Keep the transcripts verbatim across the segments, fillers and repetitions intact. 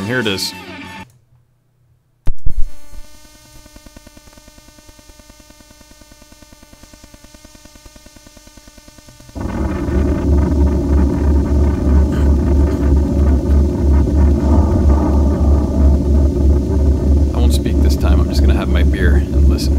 Here it is. I won't speak this time. I'm just gonna have my beer and listen.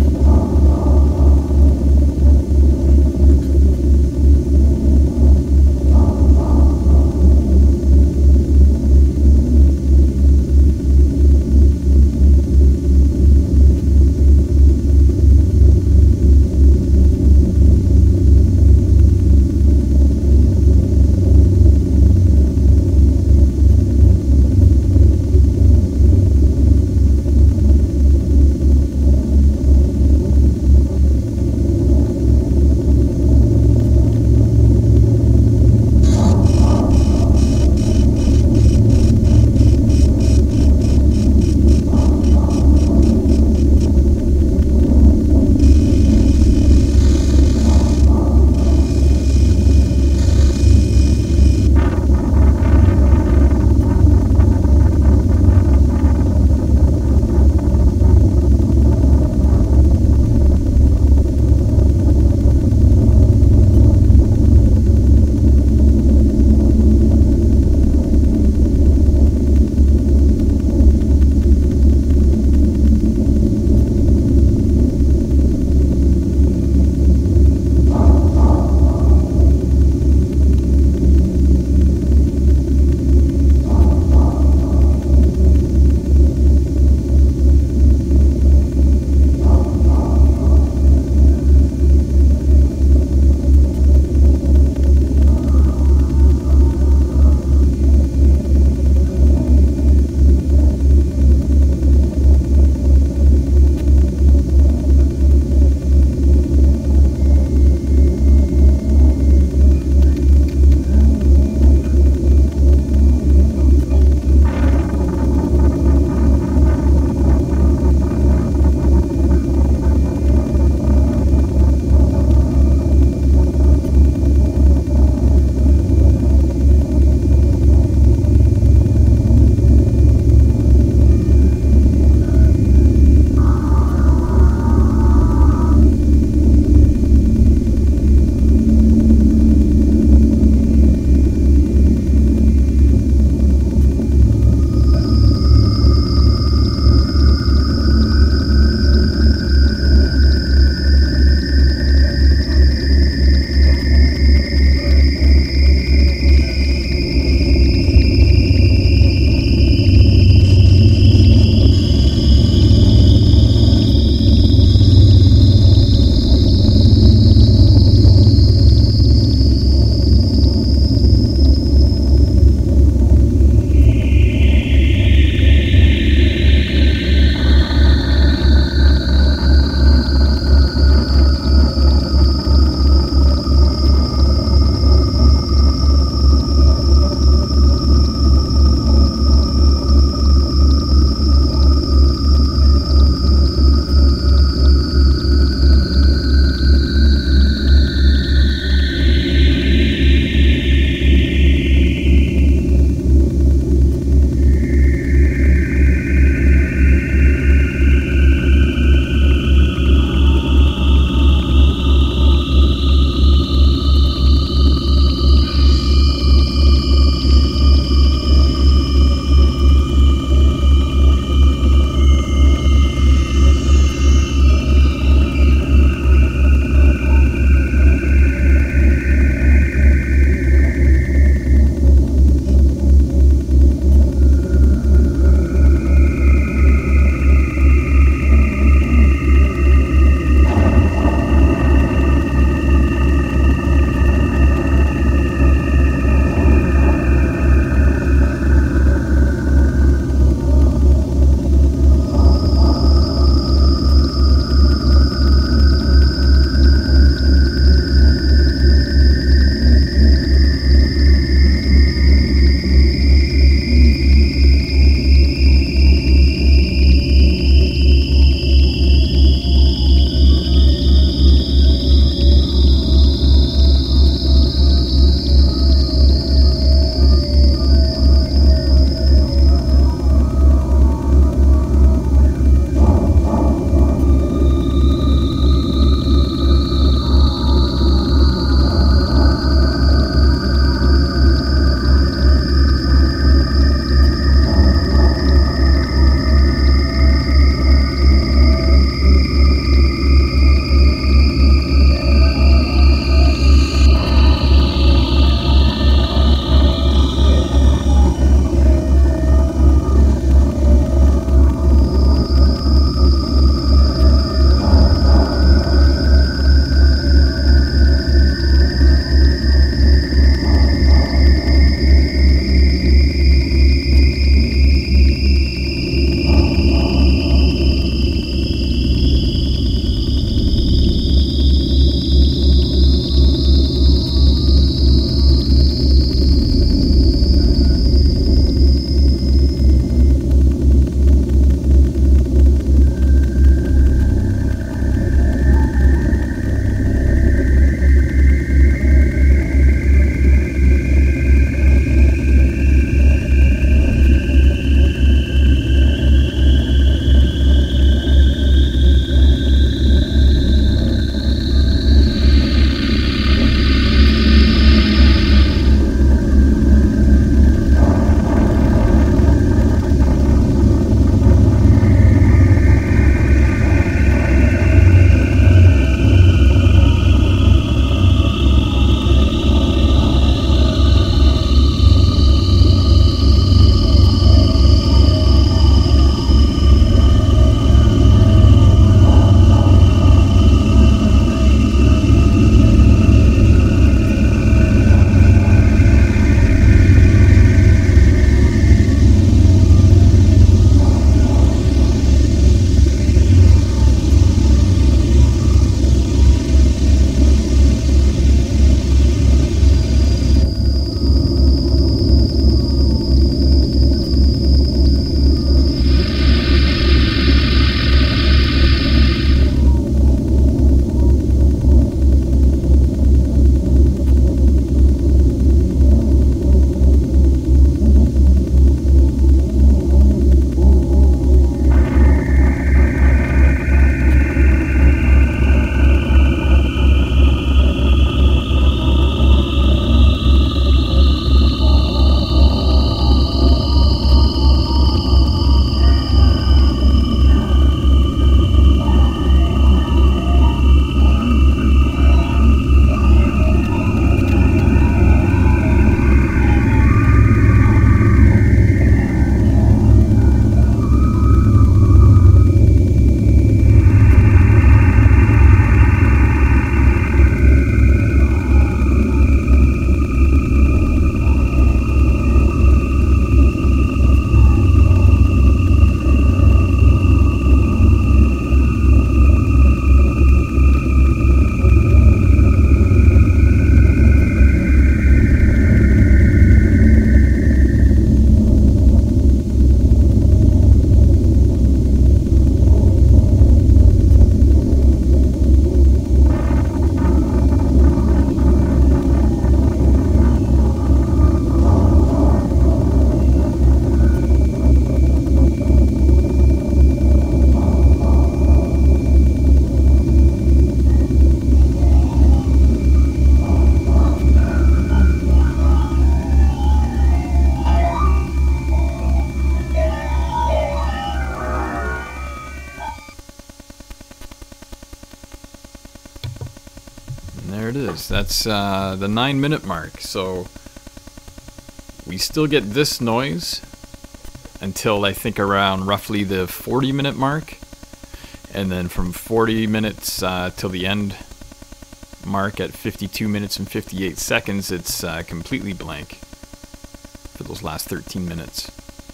there it is. That's uh, the nine minute mark. So we still get this noise until I think around roughly the forty minute mark. And then from forty minutes uh, till the end mark at fifty-two minutes and fifty-eight seconds, it's uh, completely blank for those last thirteen minutes.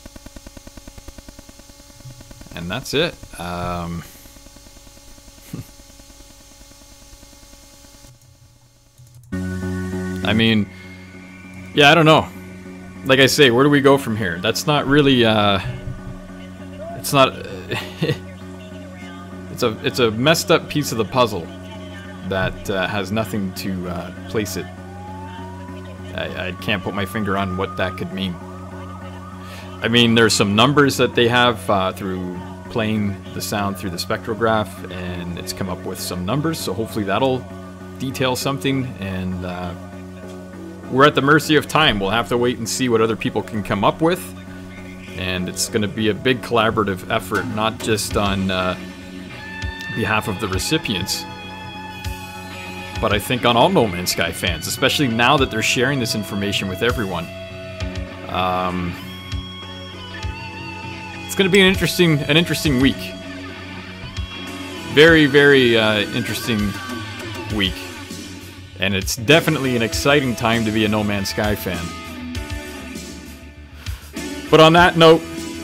And that's it. Um, I mean, yeah, I don't know. Like I say, where do we go from here? That's not really, uh, it's not, it's a, it's a messed up piece of the puzzle that uh, has nothing to uh, place it. I, I can't put my finger on what that could mean. I mean, there's some numbers that they have uh, through playing the sound through the spectrograph, and it's come up with some numbers, so hopefully that'll detail something, and uh, we're at the mercy of time. We'll have to wait and see what other people can come up with, and it's going to be a big collaborative effort, not just on uh, behalf of the recipients, but I think on all No Man's Sky fans, especially now that they're sharing this information with everyone. Um, it's going to be an interesting, an interesting week. Very, very uh, interesting week. And it's definitely an exciting time to be a No Man's Sky fan. But on that note,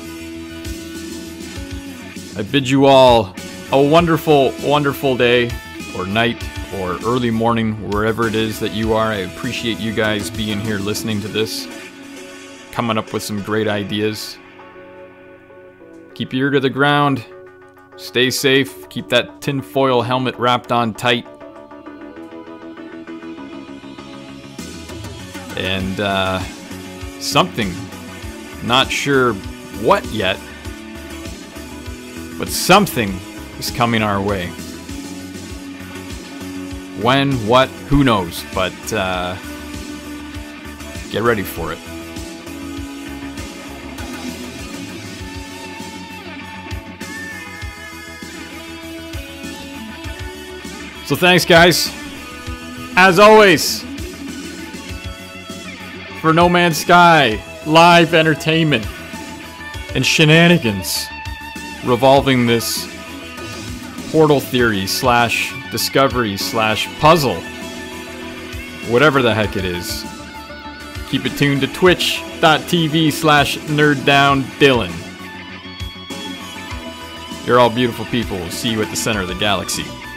I bid you all a wonderful, wonderful day, or night, or early morning, wherever it is that you are. I appreciate you guys being here listening to this, coming up with some great ideas. Keep your ear to the ground, stay safe, keep that tinfoil helmet wrapped on tight. And uh, something, not sure what yet, but something is coming our way. When, what, who knows, but uh, get ready for it. So thanks, guys. As always, for No Man's Sky, live entertainment and shenanigans revolving this portal theory slash discovery slash puzzle, whatever the heck it is. Keep it tuned to twitch.tv slash nerddowndylan. You're all beautiful people. We'll see you at the center of the galaxy.